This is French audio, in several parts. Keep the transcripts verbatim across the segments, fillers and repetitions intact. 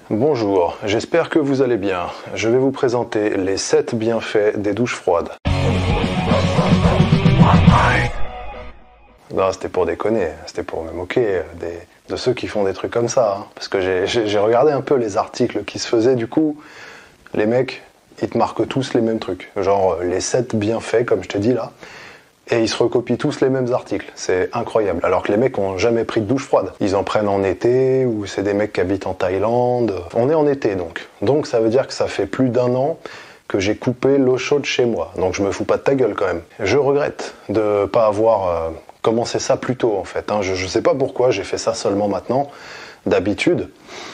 Bonjour, j'espère que vous allez bien. Je vais vous présenter les sept bienfaits des douches froides. Non, c'était pour déconner, c'était pour me moquer des, de ceux qui font des trucs comme ça. Hein. Parce que j'ai, j'ai, j'ai regardé un peu les articles qui se faisaient, du coup, les mecs, ils te marquent tous les mêmes trucs. Genre les sept bienfaits, comme je te dis là. Et ils se recopient tous les mêmes articles. C'est incroyable. Alors que les mecs ont jamais pris de douche froide. Ils en prennent en été, ou c'est des mecs qui habitent en Thaïlande. On est en été donc. Donc ça veut dire que ça fait plus d'un an que j'ai coupé l'eau chaude chez moi. Donc je me fous pas de ta gueule quand même. Je regrette de pas avoir euh, commencé ça plus tôt en fait. Hein. Je, je sais pas pourquoi j'ai fait ça seulement maintenant. D'habitude,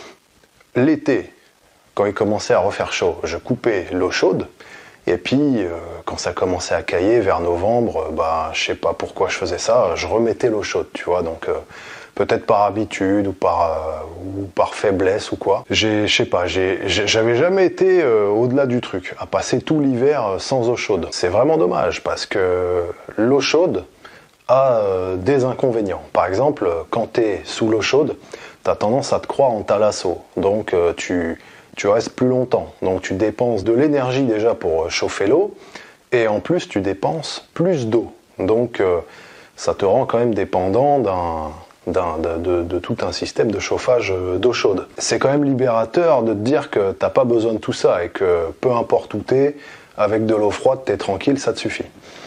l'été, quand il commençait à refaire chaud, je coupais l'eau chaude. Et puis, euh, quand ça commençait à cailler vers novembre, bah, je sais pas pourquoi je faisais ça, je remettais l'eau chaude, tu vois. Donc, euh, peut-être par habitude ou par, euh, ou par faiblesse ou quoi. J'ai, je sais pas, j'ai, j'avais jamais été euh, au-delà du truc, à passer tout l'hiver sans eau chaude. C'est vraiment dommage parce que l'eau chaude a euh, des inconvénients. Par exemple, quand t'es sous l'eau chaude, t'as tendance à te croire en thalasso. Donc, euh, tu... tu restes plus longtemps, donc tu dépenses de l'énergie déjà pour chauffer l'eau, et en plus tu dépenses plus d'eau, donc euh, ça te rend quand même dépendant d'un, d'un, de, de, de tout un système de chauffage d'eau chaude. C'est quand même libérateur de te dire que t'as pas besoin de tout ça, et que peu importe où t'es, avec de l'eau froide t'es tranquille, ça te suffit.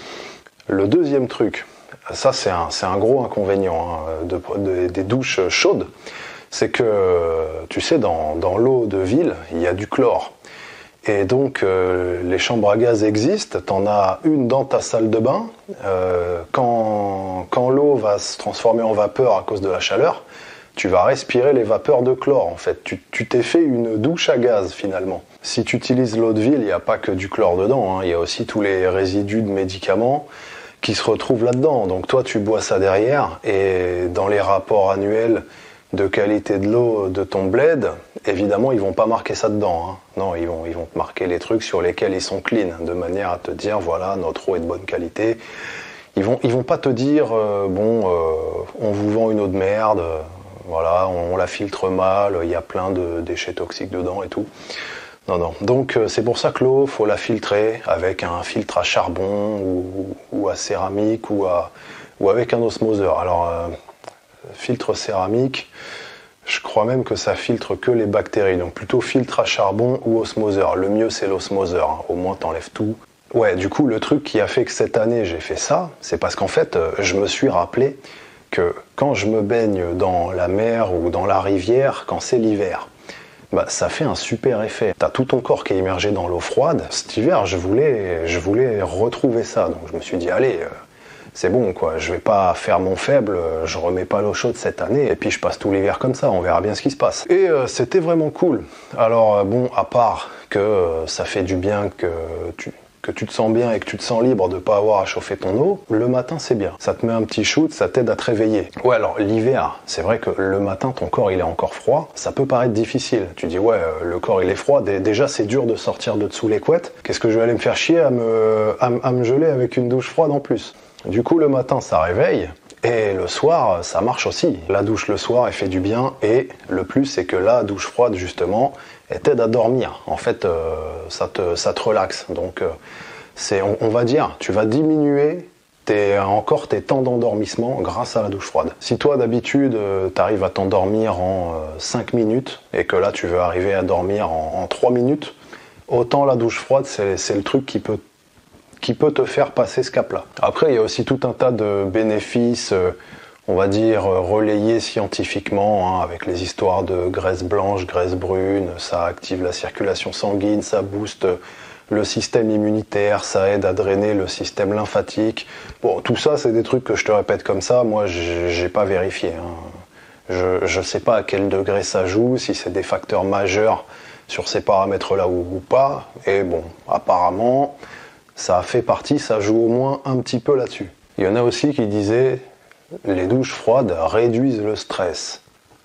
Le deuxième truc, ça c'est un, c'est un gros inconvénient hein, de, de, des douches chaudes, c'est que, tu sais, dans, dans l'eau de ville, il y a du chlore. Et donc, euh, les chambres à gaz existent, t'en as une dans ta salle de bain. Euh, quand quand l'eau va se transformer en vapeur à cause de la chaleur, tu vas respirer les vapeurs de chlore, en fait. Tu, tu t'es fait une douche à gaz, finalement. Si tu utilises l'eau de ville, il n'y a pas que du chlore dedans, hein. Il y a aussi tous les résidus de médicaments qui se retrouvent là-dedans. Donc toi, tu bois ça derrière, et dans les rapports annuels de qualité de l'eau de ton bled, évidemment ils vont pas marquer ça dedans, hein. Non, ils vont, ils vont te marquer les trucs sur lesquels ils sont clean, de manière à te dire voilà, notre eau est de bonne qualité. Ils vont, ils vont pas te dire euh, bon, euh, on vous vend une eau de merde, euh, voilà, on, on la filtre mal, il y a plein de déchets toxiques dedans et tout. Non, non. Donc euh, c'est pour ça que l'eau, faut la filtrer avec un filtre à charbon ou, ou à céramique ou à, ou avec un osmoseur. Alors euh, filtre céramique, je crois même que ça filtre que les bactéries, donc plutôt filtre à charbon ou osmoseur. Le mieux c'est l'osmoseur, hein. Au moins t'enlèves tout. Ouais, du coup le truc qui a fait que cette année j'ai fait ça, c'est parce qu'en fait je me suis rappelé que quand je me baigne dans la mer ou dans la rivière, quand c'est l'hiver, bah ça fait un super effet. T'as tout ton corps qui est immergé dans l'eau froide. Cet hiver je voulais, je voulais retrouver ça, donc je me suis dit allez, euh, c'est bon quoi, je vais pas faire mon faible, je remets pas l'eau chaude cette année et puis je passe tout l'hiver comme ça, on verra bien ce qui se passe. Et euh, c'était vraiment cool. Alors euh, bon, à part que euh, ça fait du bien que tu, que tu te sens bien et que tu te sens libre de pas avoir à chauffer ton eau, le matin c'est bien. Ça te met un petit shoot, ça t'aide à te réveiller. Ouais, alors l'hiver, c'est vrai que le matin ton corps il est encore froid, ça peut paraître difficile. Tu dis ouais, euh, le corps il est froid, déjà c'est dur de sortir de dessous les couettes. Qu'est-ce que je vais aller me faire chier à me, à, à me geler avec une douche froide en plus? Du coup, le matin, ça réveille, et le soir, ça marche aussi. La douche le soir, elle fait du bien, et le plus, c'est que la douche froide, justement, elle t'aide à dormir. En fait, euh, ça, te, ça te relaxe. Donc, euh, c'est, on, on va dire, tu vas diminuer tes, encore tes temps d'endormissement grâce à la douche froide. Si toi, d'habitude, euh, tu arrives à t'endormir en euh, cinq minutes, et que là, tu veux arriver à dormir en, en trois minutes, autant la douche froide, c'est, c'est le truc qui peut qui peut te faire passer ce cap-là. Après, il y a aussi tout un tas de bénéfices, euh, on va dire, euh, relayés scientifiquement, hein, avec les histoires de graisse blanche, graisse brune, ça active la circulation sanguine, ça booste le système immunitaire, ça aide à drainer le système lymphatique. Bon, tout ça, c'est des trucs que je te répète comme ça, moi, j'ai pas vérifié. Hein. Je ne sais pas à quel degré ça joue, si c'est des facteurs majeurs sur ces paramètres-là ou, ou pas, et bon, apparemment, ça fait partie, ça joue au moins un petit peu là-dessus. Il y en a aussi qui disaient les douches froides réduisent le stress.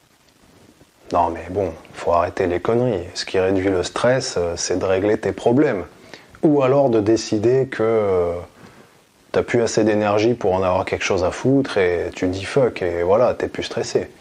Non mais bon, faut arrêter les conneries. Ce qui réduit le stress, c'est de régler tes problèmes. Ou alors de décider que euh, t'as plus assez d'énergie pour en avoir quelque chose à foutre et tu dis fuck et voilà, t'es plus stressé.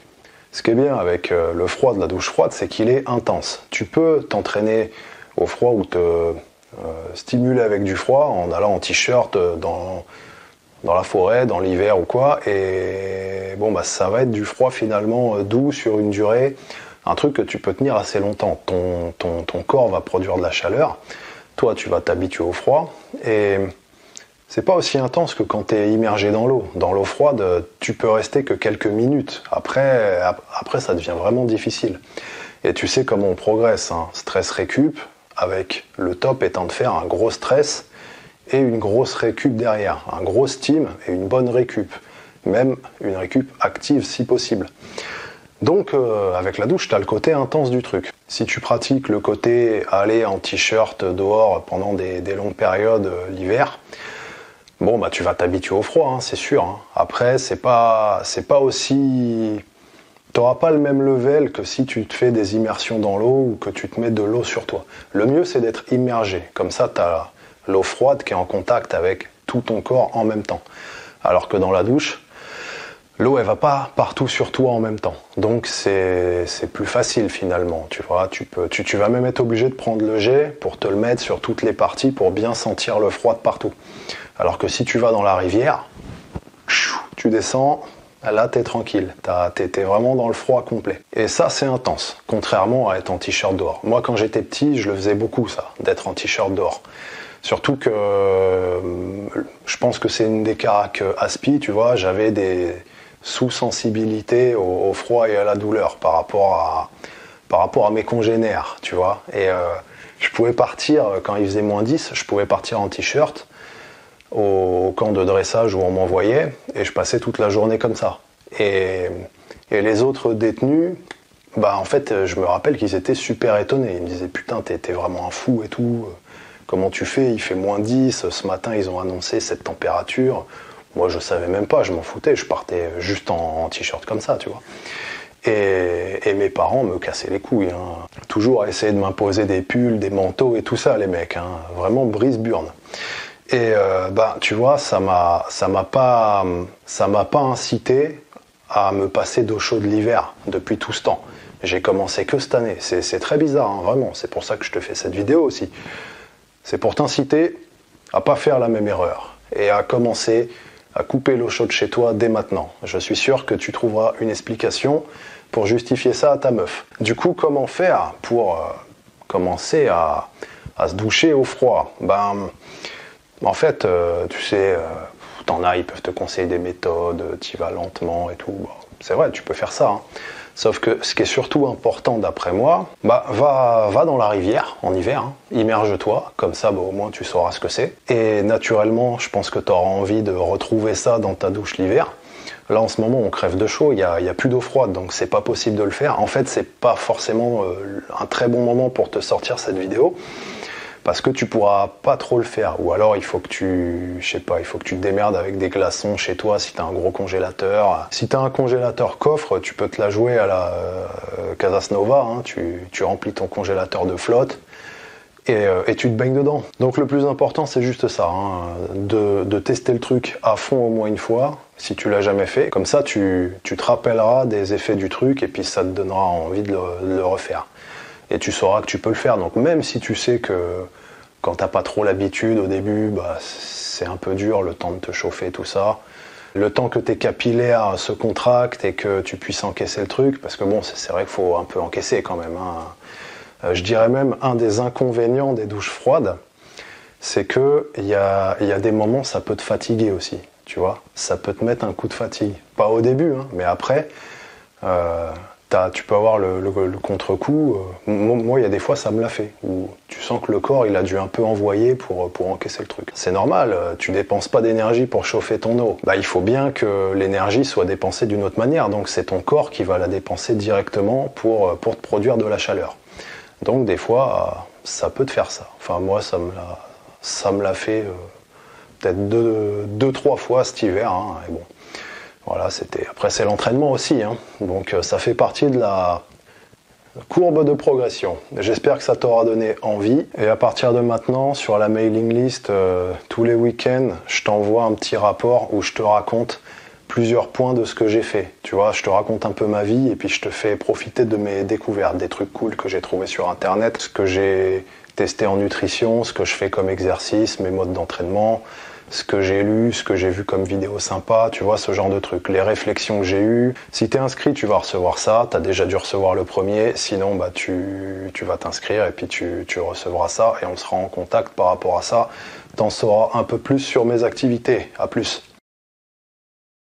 Ce qui est bien avec euh, le froid de la douche froide, c'est qu'il est intense. Tu peux t'entraîner au froid ou te euh, stimuler avec du froid en allant en t-shirt dans, dans la forêt, dans l'hiver ou quoi. Et bon, bah, ça va être du froid finalement euh, doux sur une durée, un truc que tu peux tenir assez longtemps. Ton, ton, ton corps va produire de la chaleur. Toi, tu vas t'habituer au froid. Et c'est pas aussi intense que quand tu es immergé dans l'eau. Dans l'eau froide, tu peux rester que quelques minutes. Après, après, ça devient vraiment difficile. Et tu sais comment on progresse, hein. Stress récup, avec le top étant de faire un gros stress et une grosse récup derrière. Un gros steam et une bonne récup. Même une récup active si possible. Donc, euh, avec la douche, tu as le côté intense du truc. Si tu pratiques le côté aller en t-shirt dehors pendant des, des longues périodes euh, l'hiver, bon, bah, tu vas t'habituer au froid, hein, c'est sûr. Hein. Après, c'est pas, c'est pas aussi... T'auras pas le même level que si tu te fais des immersions dans l'eau ou que tu te mets de l'eau sur toi. Le mieux, c'est d'être immergé. Comme ça, tu as l'eau froide qui est en contact avec tout ton corps en même temps. Alors que dans la douche, l'eau, elle va pas partout sur toi en même temps. Donc, c'est, c'est plus facile finalement. Tu vois, tu, peux, tu, tu vas même être obligé de prendre le jet pour te le mettre sur toutes les parties pour bien sentir le froid de partout. Alors que si tu vas dans la rivière, tu descends, là t'es tranquille, t'es, t'es vraiment dans le froid complet. Et ça c'est intense, contrairement à être en t-shirt dehors. Moi quand j'étais petit, je le faisais beaucoup ça, d'être en t-shirt dehors. Surtout que euh, je pense que c'est une des caracs Aspi, tu vois, j'avais des sous-sensibilités au, au froid et à la douleur par rapport à, par rapport à mes congénères, tu vois. Et euh, je pouvais partir, quand il faisait moins dix, je pouvais partir en t-shirt au camp de dressage où on m'envoyait et je passais toute la journée comme ça. Et, et les autres détenus, bah en fait je me rappelle qu'ils étaient super étonnés. Ils me disaient putain t'es, t'es vraiment un fou et tout, comment tu fais, il fait moins dix, ce matin ils ont annoncé cette température. Moi je savais même pas, je m'en foutais, je partais juste en, en t-shirt comme ça, tu vois. Et, et mes parents me cassaient les couilles, hein. Toujours à essayer de m'imposer des pulls, des manteaux et tout ça les mecs, hein. Vraiment brise-burne. Et euh, bah, tu vois, ça m'a, ça m'a pas, ça m'a pas incité à me passer d'eau chaude l'hiver depuis tout ce temps. J'ai commencé que cette année. C'est, c'est très bizarre, hein, vraiment. C'est pour ça que je te fais cette vidéo aussi. C'est pour t'inciter à pas faire la même erreur et à commencer à couper l'eau chaude chez toi dès maintenant. Je suis sûr que tu trouveras une explication pour justifier ça à ta meuf. Du coup, comment faire pour euh, commencer à, à se doucher au froid? Ben En fait, euh, tu sais, euh, t'en as, ils peuvent te conseiller des méthodes, t'y vas lentement et tout. Bon, c'est vrai, tu peux faire ça. Hein. Sauf que ce qui est surtout important d'après moi, bah, va, va dans la rivière en hiver, hein, immerge-toi, comme ça bah, au moins tu sauras ce que c'est. Et naturellement, je pense que tu auras envie de retrouver ça dans ta douche l'hiver. Là en ce moment on crève de chaud, il n'y a, a plus d'eau froide, donc c'est pas possible de le faire. En fait c'est pas forcément euh, un très bon moment pour te sortir cette vidéo. Parce que tu pourras pas trop le faire, ou alors il faut que tu, je sais pas, il faut que tu te démerdes avec des glaçons chez toi si t'as un gros congélateur. Si t'as un congélateur coffre, tu peux te la jouer à la euh, Casas Nova, hein, tu, tu remplis ton congélateur de flotte et, euh, et tu te baignes dedans. Donc le plus important c'est juste ça, hein, de, de tester le truc à fond au moins une fois, si tu l'as jamais fait. Comme ça tu, tu te rappelleras des effets du truc et puis ça te donnera envie de le, de le refaire. Et tu sauras que tu peux le faire. Donc même si tu sais que quand t'as pas trop l'habitude au début, bah, c'est un peu dur le temps de te chauffer, tout ça. Le temps que tes capillaires se contractent et que tu puisses encaisser le truc, parce que bon, c'est, c'est vrai qu'il faut un peu encaisser quand même. Hein. Euh, je dirais même un des inconvénients des douches froides, c'est que il y a, y a des moments ça peut te fatiguer aussi, tu vois. Ça peut te mettre un coup de fatigue. Pas au début, hein, mais après. Euh, T'as, tu peux avoir le, le, le contre-coup. Euh, moi, il y a des fois, ça me l'a fait. Où tu sens que le corps, il a dû un peu envoyer pour, pour encaisser le truc. C'est normal, euh, tu dépenses pas d'énergie pour chauffer ton eau. Bah, il faut bien que l'énergie soit dépensée d'une autre manière. Donc, c'est ton corps qui va la dépenser directement pour, pour te produire de la chaleur. Donc, des fois, euh, ça peut te faire ça. Enfin, moi, ça me l'a, ça me l'a fait euh, peut-être deux, deux, trois fois cet hiver. Hein, et bon. Voilà, c'était. Après, c'est l'entraînement aussi, hein. Donc ça fait partie de la courbe de progression. J'espère que ça t'aura donné envie. Et à partir de maintenant, sur la mailing list, euh, tous les week-ends, je t'envoie un petit rapport où je te raconte plusieurs points de ce que j'ai fait. Tu vois, je te raconte un peu ma vie et puis je te fais profiter de mes découvertes, des trucs cool que j'ai trouvés sur Internet, ce que j'ai testé en nutrition, ce que je fais comme exercice, mes modes d'entraînement, ce que j'ai lu, ce que j'ai vu comme vidéo sympa, tu vois, ce genre de trucs, les réflexions que j'ai eues. Si t'es inscrit, tu vas recevoir ça, t'as déjà dû recevoir le premier, sinon bah tu, tu vas t'inscrire et puis tu, tu recevras ça et on sera en contact par rapport à ça. T'en sauras un peu plus sur mes activités. À plus.